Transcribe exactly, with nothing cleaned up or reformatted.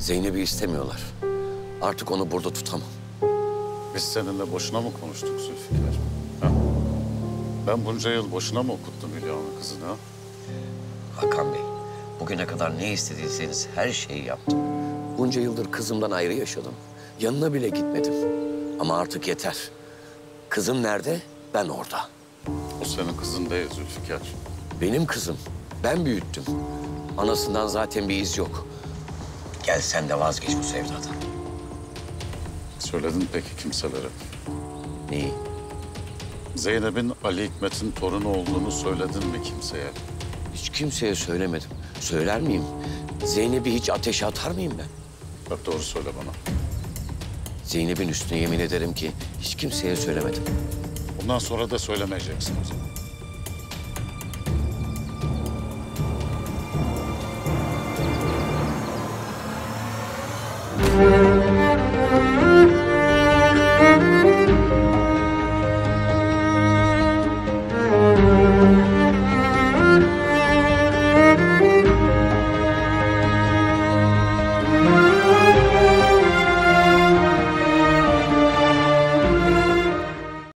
Zeynep'i istemiyorlar. Artık onu burada tutamam. Biz seninle boşuna mı konuştuk Zülfikar? Ha? Ben bunca yıl boşuna mı okuttum Hülya'nın kızını ha? Hakan Bey, bugüne kadar ne istediyseniz her şeyi yaptım. Bunca yıldır kızımdan ayrı yaşadım. Yanına bile gitmedim. Ama artık yeter. Kızım nerede? Ben orada. O senin kızın değil Zülfikar. Benim kızım. Ben büyüttüm. Anasından zaten bir iz yok. Gel sen de vazgeç bu sevdadan. Söyledin peki kimselere? Neyi? Zeynep'in Ali Hikmet'in torunu olduğunu söyledin mi kimseye? Hiç kimseye söylemedim. Söyler miyim? Zeynep'i hiç ateşe atar mıyım ben? Bak doğru söyle bana. Zeynep'in üstüne yemin ederim ki hiç kimseye söylemedim. Bundan sonra da söylemeyeceksin o zaman.